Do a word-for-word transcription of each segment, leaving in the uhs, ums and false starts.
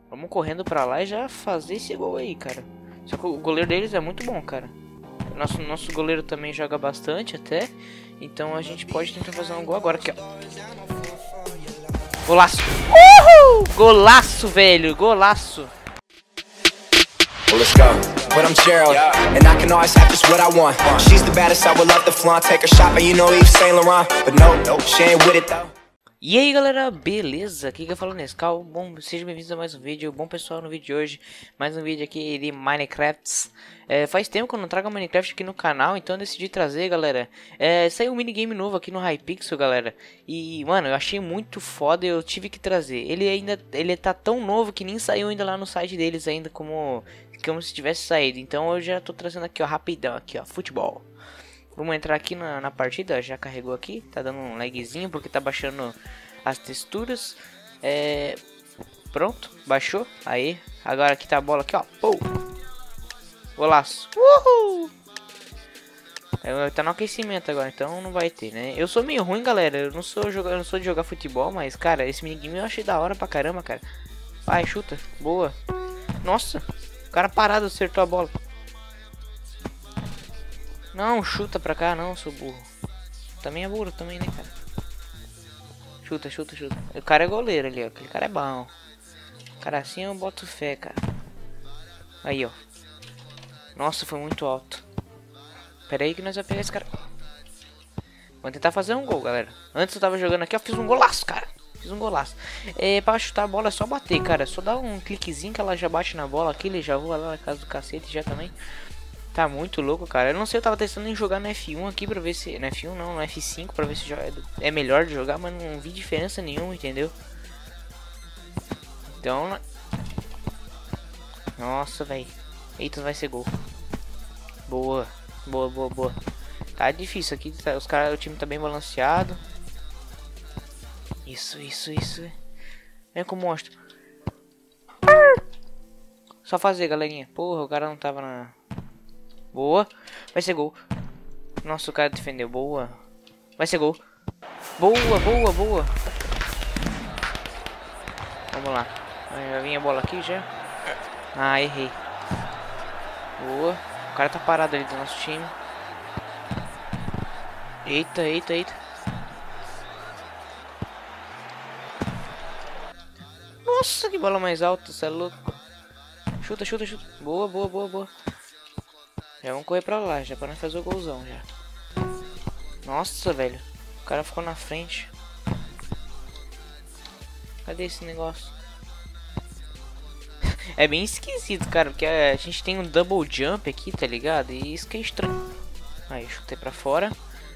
Vamos correndo pra lá e já fazer esse gol aí, cara. Só que o goleiro deles é muito bom, cara. Nosso, nosso goleiro também joga bastante até. Então a gente pode tentar fazer um gol agora aqui, ó. Golaço! Uhul! Golaço, velho! Golaço! Well, let's go. But I'm Gerald, and I can always have just what I want. She's the baddest, I would love to flaunt. Take her shopping, you know Yves Saint Laurent. But no, no, she ain't with it though. E aí galera, beleza? Aqui que eu falo Nescau. Bom, sejam bem-vindos a mais um vídeo. Bom pessoal, no vídeo de hoje, mais um vídeo aqui de Minecraft. É, faz tempo que eu não trago Minecraft aqui no canal, então eu decidi trazer, galera. É, saiu um minigame novo aqui no Hypixel, galera. E, mano, eu achei muito foda e eu tive que trazer. Ele ainda, ele tá tão novo que nem saiu ainda lá no site deles ainda como, como se tivesse saído. Então eu já tô trazendo aqui, ó, rapidão, aqui, ó, futebol. Vamos entrar aqui na, na partida, já carregou aqui, tá dando um lagzinho porque tá baixando as texturas. É... Pronto, baixou, aí, agora aqui tá a bola aqui, ó, pô. Golaço, uhul. É, tá no aquecimento agora, então não vai ter, né? Eu sou meio ruim, galera, eu não sou, joga... eu não sou de jogar futebol, mas, cara, esse minigame eu achei da hora pra caramba, cara. Vai, chuta, boa. Nossa, o cara parado acertou a bola. Não, chuta pra cá, não, sou burro. Também é burro, também, né, cara? Chuta, chuta, chuta. O cara é goleiro ali, ó. Aquele cara é bom. Cara, assim eu boto fé, cara. Aí, ó. Nossa, foi muito alto. Pera aí que nós vamos pegar esse cara. Vamos tentar fazer um gol, galera. Antes eu tava jogando aqui, ó. Fiz um golaço, cara. Fiz um golaço. É, pra chutar a bola é só bater, cara. Só dá um cliquezinho que ela já bate na bola aqui. Ele já voa lá na casa do cacete já também. Tá muito louco, cara. Eu não sei, eu tava testando em jogar no F um aqui pra ver se... No F um não, no F cinco pra ver se é melhor de jogar, mas não vi diferença nenhuma, entendeu? Então... Nossa, velho. Eita, vai ser gol. Boa. Boa, boa, boa. Tá difícil aqui, tá, os caras, o time tá bem balanceado. Isso, isso, isso. Vem com o monstro. Só fazer, galerinha. Porra, o cara não tava na... Boa. Vai ser gol. Nossa, o cara defendeu. Boa. Vai ser gol. Boa, boa, boa. Vamos lá. Já vinha a bola aqui já. Ah, errei. Boa. O cara tá parado ali do nosso time. Eita, eita, eita. Nossa, que bola mais alta. Você é louco. Chuta, chuta, chuta. Boa, boa, boa, boa. Já vamos correr pra lá, já pra nós fazer o golzão já. Nossa, velho. O cara ficou na frente. Cadê esse negócio? É bem esquisito, cara, porque a gente tem um double jump aqui, tá ligado? E isso que é estranho. Aí, chutei pra fora.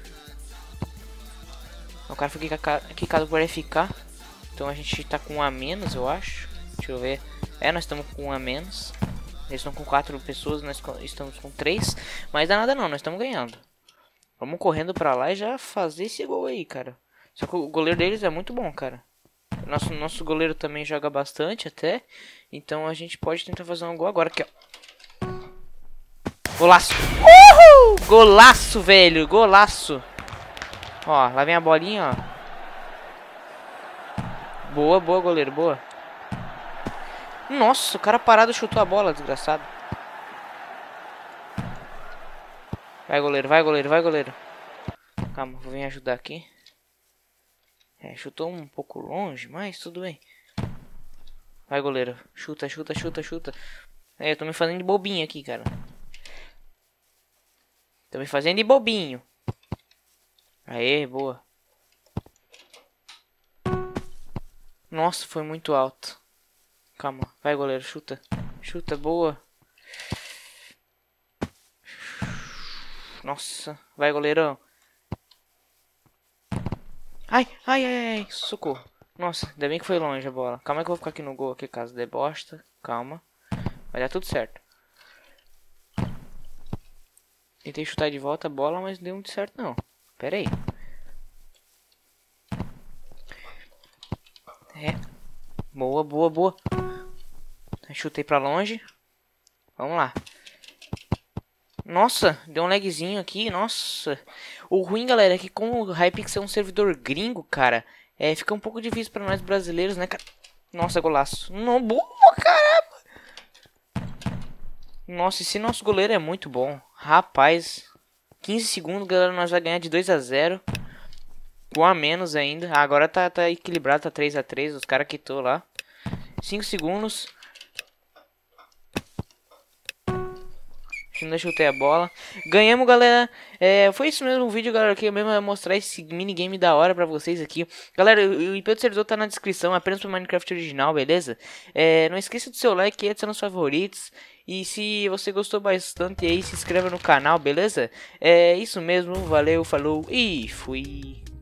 O cara foi quicado por F K. Então a gente tá com um a menos, eu acho. Deixa eu ver. É, nós estamos com um a menos. Eles estão com quatro pessoas, nós estamos com três. Mas dá nada não, nós estamos ganhando. Vamos correndo pra lá e já fazer esse gol aí, cara. Só que o goleiro deles é muito bom, cara. Nosso, nosso goleiro também joga bastante até. Então a gente pode tentar fazer um gol agora aqui, ó. Golaço! Uhul! Golaço, velho! Golaço! Ó, lá vem a bolinha, ó. Boa, boa, goleiro, boa. Nossa, o cara parado chutou a bola, desgraçado. Vai, goleiro, vai, goleiro, vai, goleiro. Calma, vou vir ajudar aqui. É, chutou um pouco longe, mas tudo bem. Vai, goleiro. Chuta, chuta, chuta, chuta. É, eu tô me fazendo de bobinho aqui, cara. Tô me fazendo de bobinho. Aê, boa. Nossa, foi muito alto. Calma, vai, goleiro, chuta. Chuta, boa. Nossa, vai, goleirão. Ai, ai, ai, ai, socorro. Nossa, ainda bem que foi longe a bola. Calma que eu vou ficar aqui no gol, aqui, caso de bosta. Calma. Vai dar tudo certo. Tentei chutar de volta a bola, mas não deu muito certo, não. Pera aí. É. Boa, boa, boa. Chutei pra longe. Vamos lá. Nossa, deu um lagzinho aqui, nossa. O ruim, galera, é que como o Hypixel é um servidor gringo, cara, é, fica um pouco difícil pra nós brasileiros, né, cara? Nossa, golaço. Não, boa, caramba! Nossa, esse nosso goleiro é muito bom. Rapaz, quinze segundos, galera, nós vamos ganhar de dois a zero. Um a menos ainda. Ah, agora tá, tá equilibrado, tá três a três. Os caras quitou lá. cinco segundos. Não chutei a bola. Ganhamos, galera. É, foi isso mesmo o vídeo, galera. Que eu mesmo ia mostrar esse minigame da hora pra vocês aqui. Galera, o I P do servidor tá na descrição. Apenas pro Minecraft original, beleza? É, não esqueça do seu like e adicionar nos favoritos. E se você gostou bastante aí, se inscreva no canal, beleza? É isso mesmo. Valeu, falou e fui.